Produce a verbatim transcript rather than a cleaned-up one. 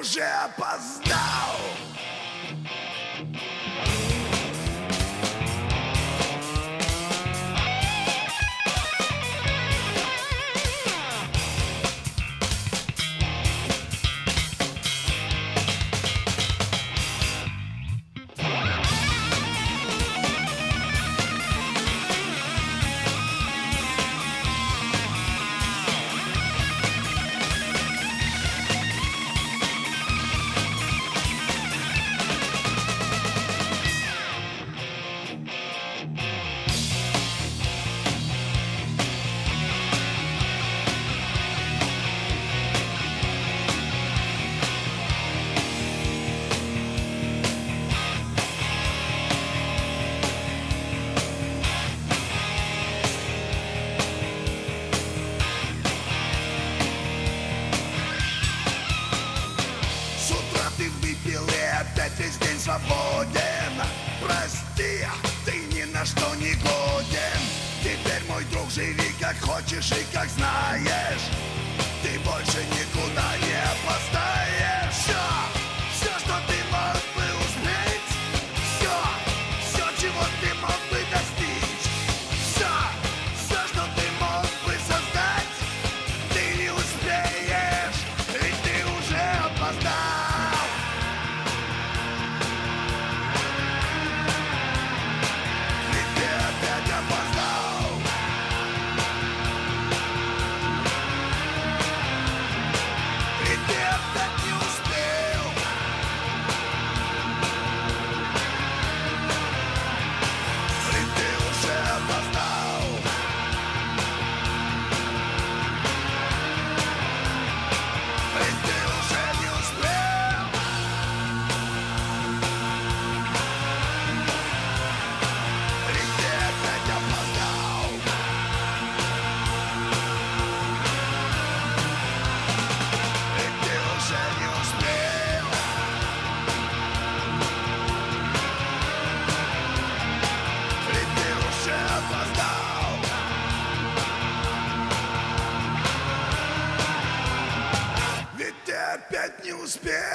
уже опоздал. Весь день свободен. Прости, ты ни на что не годен. Теперь, мой друг, живи как хочешь и как знаешь. Ты больше никуда не опоздаешь. Все, все, что ты мог бы успеть, все, все, чего ты мог бы достичь, все, все, что ты мог бы создать, ты не успеешь, ведь ты уже опоздал. Опять не успел.